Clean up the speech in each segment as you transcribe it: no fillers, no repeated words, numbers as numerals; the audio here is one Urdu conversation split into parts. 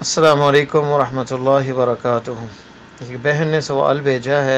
السلام علیکم ورحمۃ اللہ وبرکاتہ۔ ایک بہن نے سوال بھیجا ہے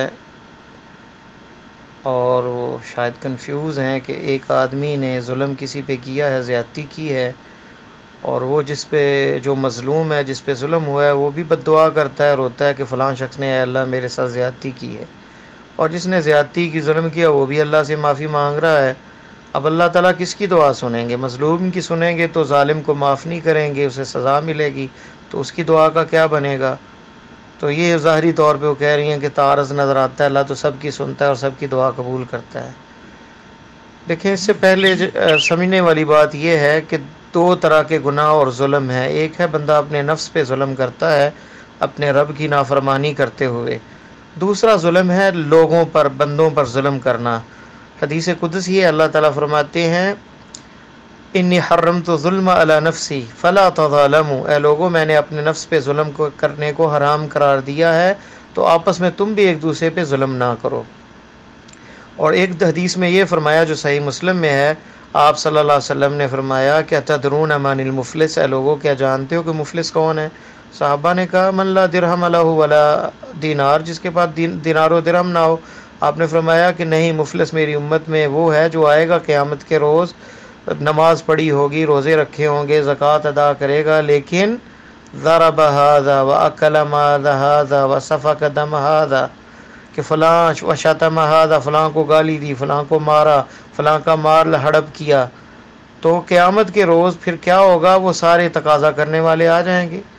اور وہ شاید کنفیوز ہیں کہ ایک آدمی نے ظلم کسی پہ کیا ہے، زیادتی کی ہے، اور وہ جس پہ جو مظلوم ہے، جس پہ ظلم ہوا ہے، وہ بھی بد دعا کرتا ہے، روتا ہے کہ فلاں شخص نے اے اللہ میرے ساتھ زیادتی کی ہے، اور جس نے زیادتی کی، ظلم کیا، وہ بھی اللہ سے معافی مانگ رہا ہے۔ اب اللہ تعالیٰ کس کی دعا سنیں گے؟ مظلوم کی سنیں گے تو ظالم کو معاف نہیں کریں گے، اسے سزا ملے گی، تو اس کی دعا کا کیا بنے گا؟ تو یہ ظاہری طور پہ وہ کہہ رہی ہیں کہ تعارض نظر آتا ہے، اللہ تو سب کی سنتا ہے اور سب کی دعا قبول کرتا ہے۔ دیکھیں، اس سے پہلے سمجھنے والی بات یہ ہے کہ دو طرح کے گناہ اور ظلم ہے۔ ایک ہے بندہ اپنے نفس پہ ظلم کرتا ہے اپنے رب کی نافرمانی کرتے ہوئے، دوسرا ظلم ہے لوگوں پر، بندوں پر ظلم کرنا۔ حدیث قدسی ہے، اللہ تعالیٰ فرماتے ہیں انی حرمت ظلم علی نفسی فلا تظالموا، اے لوگوں میں نے اپنے نفس پہ ظلم کرنے کو حرام قرار دیا ہے، تو آپس میں تم بھی ایک دوسرے پہ ظلم نہ کرو۔ اور ایک حدیث میں یہ فرمایا جو صحیح مسلم میں ہے، آپ صلی اللہ علیہ وسلم نے فرمایا کہ اتدرون من المفلس، اے لوگوں کیا جانتے ہو کہ مفلس کون ہے؟ صحابہ نے کہا من لا درہم لہ ولا دینار، جس کے پاس دینار و درہم نہ ہو۔ آپ نے فرمایا کہ نہیں، مفلس میری امت میں وہ ہے جو آئے گا قیامت کے روز، نماز پڑھی ہوگی، روزے رکھے ہوں گے، زکوٰۃ ادا کرے گا، لیکن ضرب ھذا واکل مال ھذا وسفک دم ھذا، کہ فلاں وشتم ھذا، فلاں کو گالی دی، فلاں کو مارا، فلاں کا مال ہڑپ کیا، تو قیامت کے روز پھر کیا ہوگا؟ وہ سارے تقاضا کرنے والے آ جائیں گے،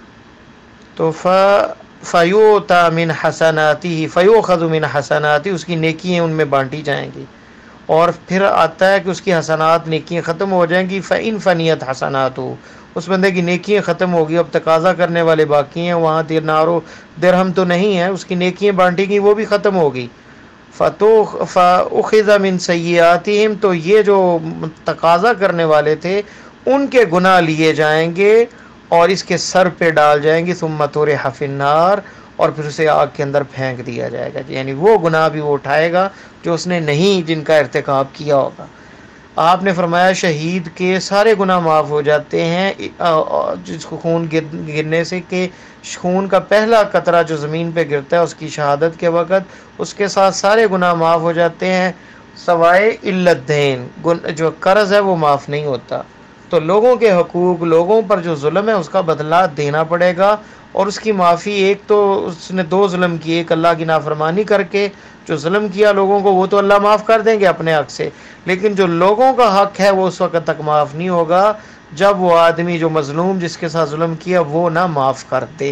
تو فیؤتی من حسناتہ فیؤخذ من حسناتہ، اس کی نیکیاں ان میں بانٹی جائیں گی، اور پھر آتا ہے کہ اس کی حسنات، نیکیاں ختم ہو جائیں گی، فَإِن فَنِيَتْ حَسَنَاتُ، اس بندے کی نیکیاں ختم ہوگی، اب تقاضا کرنے والے باقی ہیں، وہاں دینار و درہم تو نہیں ہے، اس کی نیکیاں بانٹی گئی، وہ بھی ختم ہوگی۔ فَأُخِذَ مِن سَيِّئَاتِهِمْ، تو یہ جو تقاضا کرنے والے تھے ان کے گناہ لیے جائیں گے اور اس کے سر پہ ڈال جائیں گے، ثُمَّ طُرِحَ فِي النَّارِ، اور پھر اسے آگ کے اندر پھینک دیا جائے گا، یعنی وہ گناہ بھی وہ اٹھائے گا جو اس نے نہیں، جن کا ارتکاب کیا ہوگا۔ آپ نے فرمایا شہید کے سارے گناہ معاف ہو جاتے ہیں، جس کو خون گرنے سے، کہ خون کا پہلا قطرہ جو زمین پہ گرتا ہے اس کی شہادت کے وقت، اس کے ساتھ سارے گناہ معاف ہو جاتے ہیں، سوائے علت دین، جو قرض ہے وہ معاف نہیں ہوتا۔ تو لوگوں کے حقوق، لوگوں پر جو ظلم ہے اس کا بدلہ دینا پڑے گا، اور اس کی معافی، ایک تو اس نے دو ظلم کیے، ایک اللہ کی نافرمانی کر کے جو ظلم کیا لوگوں کو، وہ تو اللہ معاف کر دیں گے اپنے حق سے، لیکن جو لوگوں کا حق ہے وہ اس وقت تک معاف نہیں ہوگا جب وہ آدمی جو مظلوم، جس کے ساتھ ظلم کیا، وہ نہ معاف کر دے۔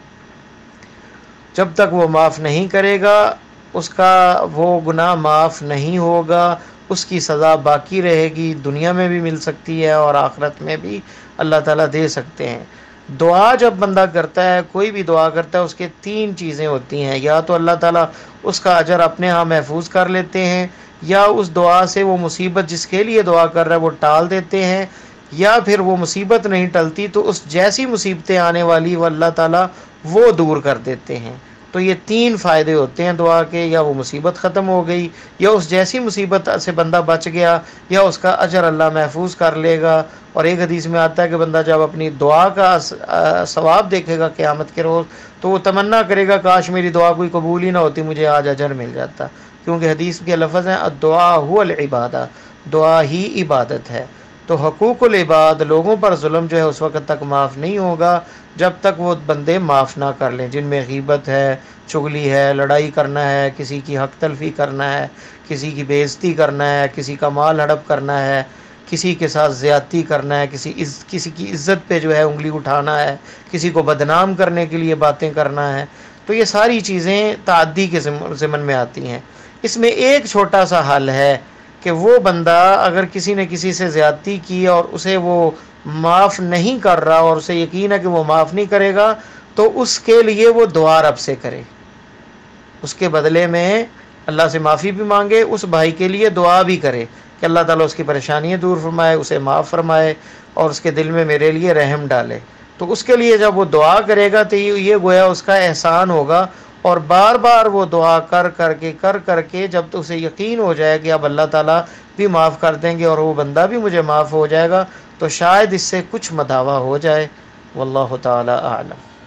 جب تک وہ معاف نہیں کرے گا، اس کا وہ گناہ معاف نہیں ہوگا، اس کی سزا باقی رہے گی، دنیا میں بھی مل سکتی ہے اور آخرت میں بھی اللہ تعالیٰ دے سکتے ہیں۔ دعا جب بندہ کرتا ہے، کوئی بھی دعا کرتا ہے، اس کے تین چیزیں ہوتی ہیں، یا تو اللہ تعالیٰ اس کا اجر اپنے ہاں محفوظ کر لیتے ہیں، یا اس دعا سے وہ مصیبت جس کے لیے دعا کر رہا ہے وہ ٹال دیتے ہیں، یا پھر وہ مصیبت نہیں ٹلتی تو اس جیسی مصیبتیں آنے والی وہ اللہ تعالیٰ وہ دور کر دیتے ہیں۔ تو یہ تین فائدے ہوتے ہیں دعا کے، یا وہ مصیبت ختم ہو گئی، یا اس جیسی مصیبت سے بندہ بچ گیا، یا اس کا اجر اللہ محفوظ کر لے گا۔ اور ایک حدیث میں آتا ہے کہ بندہ جب اپنی دعا کا ثواب دیکھے گا قیامت کے روز، تو وہ تمنا کرے گا کاش میری دعا کوئی قبول ہی نہ ہوتی، مجھے آج اجر مل جاتا، کیونکہ حدیث کے لفظ ہیں الدعاء هو العبادہ، دعا ہی عبادت ہے۔ تو حقوق العباد، لوگوں پر ظلم جو ہے اس وقت تک معاف نہیں ہوگا جب تک وہ بندے معاف نہ کر لیں، جن میں غیبت ہے، چغلی ہے، لڑائی کرنا ہے، کسی کی حق تلفی کرنا ہے، کسی کی بےعزتی کرنا ہے، کسی کا مال ہڑپ کرنا ہے، کسی کے ساتھ زیادتی کرنا ہے، کسی کی عزت پہ جو ہے انگلی اٹھانا ہے، کسی کو بدنام کرنے کے لیے باتیں کرنا ہے۔ تو یہ ساری چیزیں تعدی کے ضمن میں آتی ہیں۔ اس میں ایک چھوٹا سا حل ہے کہ وہ بندہ اگر کسی نے کسی سے زیادتی کی اور اسے وہ معاف نہیں کر رہا، اور اسے یقین ہے کہ وہ معاف نہیں کرے گا، تو اس کے لیے وہ دعا رب سے کرے، اس کے بدلے میں اللہ سے معافی بھی مانگے، اس بھائی کے لیے دعا بھی کرے کہ اللہ تعالیٰ اس کی پریشانیاں دور فرمائے، اسے معاف فرمائے، اور اس کے دل میں میرے لیے رحم ڈالے۔ تو اس کے لیے جب وہ دعا کرے گا تو یہ گویا اس کا احسان ہوگا، اور بار بار وہ دعا کر کر کے جب تو اسے یقین ہو جائے کہ اب اللہ تعالیٰ بھی معاف کر دیں گے اور وہ بندہ بھی مجھے معاف ہو جائے گا، تو شاید اس سے کچھ مداوع ہو جائے۔ واللہ تعالی اعلم.